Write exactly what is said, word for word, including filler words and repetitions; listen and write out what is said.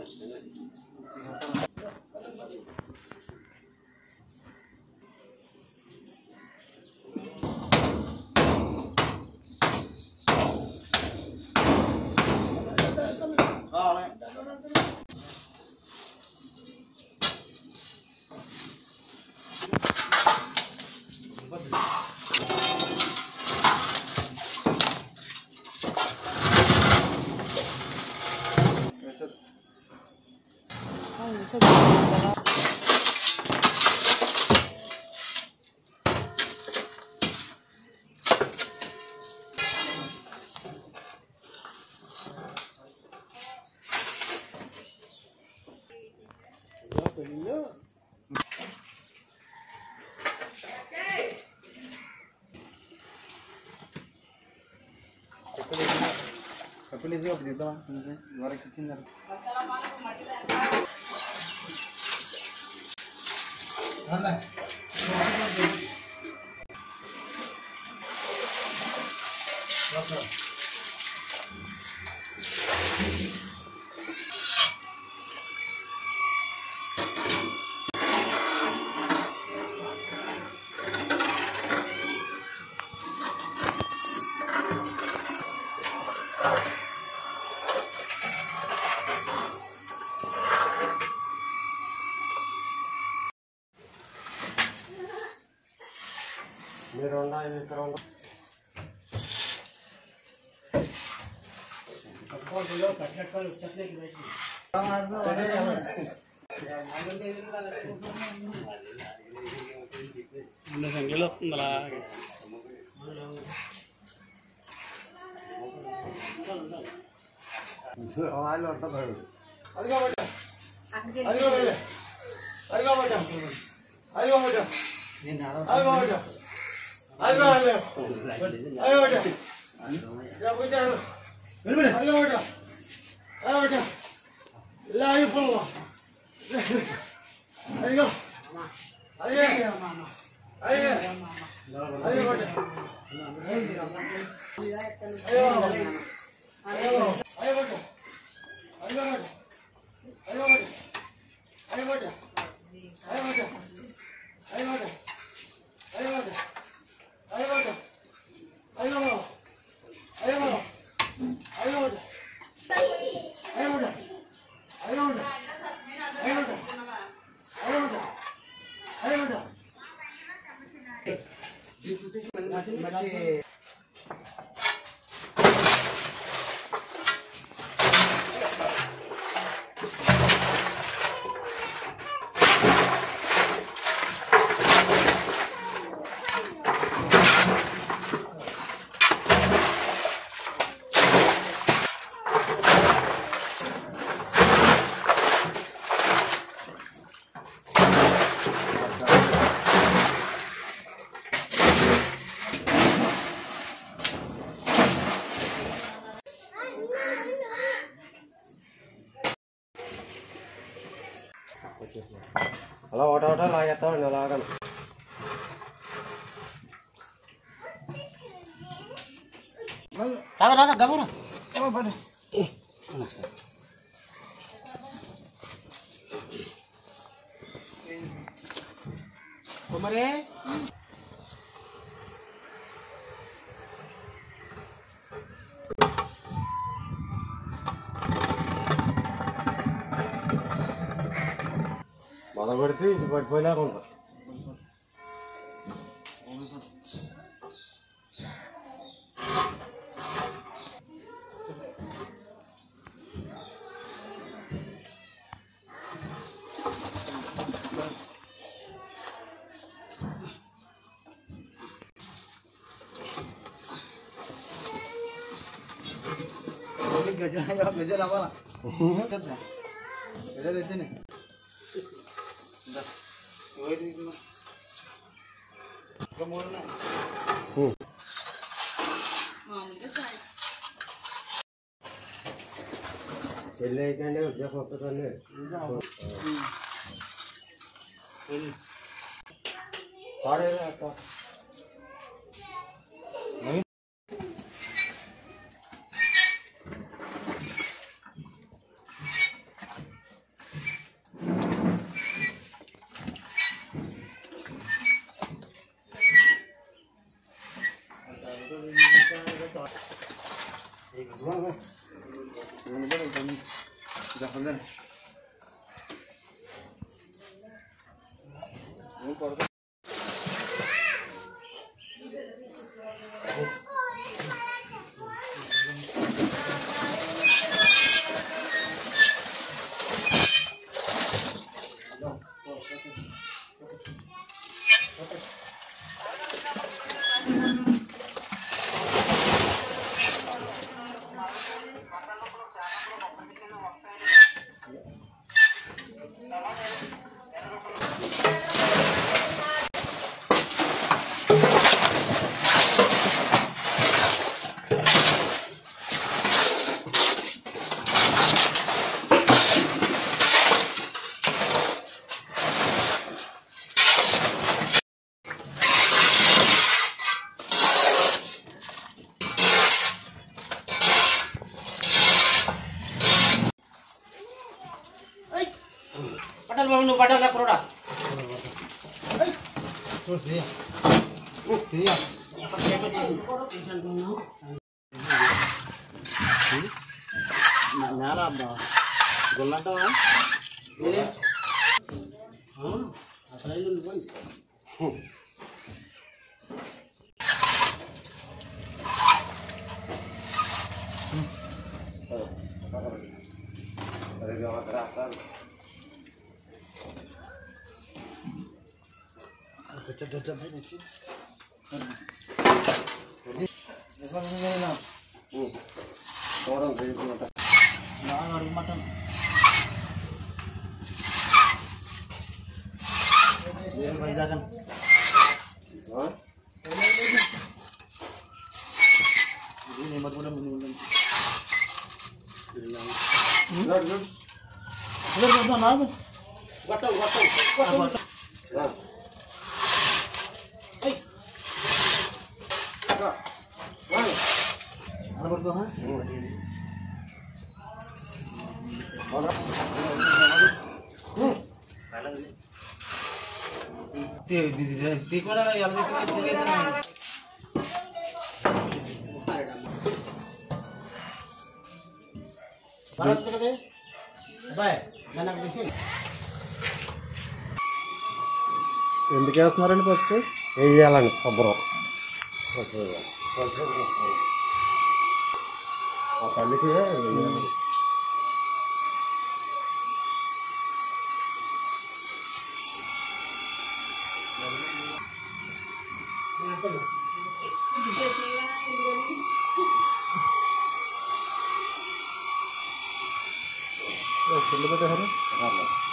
Kapil itu apa gitu mah? Luar kecil dah. Mana? Berapa? Ini ronda ini ronda. Apa dulu kacang kalau caklik lagi. Mana sanggilok malah. Oh, ayo orta baru. Ayo baca. Ayo baca. Ayo baca. Ayo baca. Ini naruh. Ayo baca. Ayo ayo. Ayo baca. Ya baca. Benar. Ayo baca. Ayo baca. La ilaha illallah. Ayo. Ayo mama. Ayo. Ayo baca. Ayo. Ayo. Ayo baca. Ayo baca. Ayo baca. Ayo baca. Ayo baca. Ayo baca. Ayo baca. Ayo baca. Ayo baca. Ayo baca. Ayo baca. Ayo baca. Ayo baca. Ayo baca. Ayo baca. Ayo baca. Masih Halo, udah udah lah ya tahu nyalakan. Tahu dah, gabung dah. Coba pada. Eh, mana sih? Kemana? Mana berarti buat bola kan? Gajah ya, gajah apa lah? Gajah. Gajah itu nih. Dah. Woi di mana? Kamu mana? Hmm. Mau ke sana? Beli kan dia udah apa kan ni? Hmm. Ini. Ada apa? पटल बाबू नु पटल करोड़ा तो सी ओ सिया नाला अब्बा गोल्लांटावा ए हां అసలు ఉంది अरे गावा रास्ता अच्छा अच्छा भाई देखिए देखो ये ना ओ और भाई मटन ना और मटन ये भाई दादा हां ये नहीं मत बोलो मुझे गुड गुड गुड ना ना गट्टो गट्टो हां ए का वाह ana berdo ha और हम्म ते दीदी ते कोना यार ते भारत कदे బాయ్ నాకు తీసి ఎందుకు వేస్తున్నారండి ఫస్ట్ వేయాలండి కొబ్బరి ఆ తల్లికి చిన్న పెట్టారు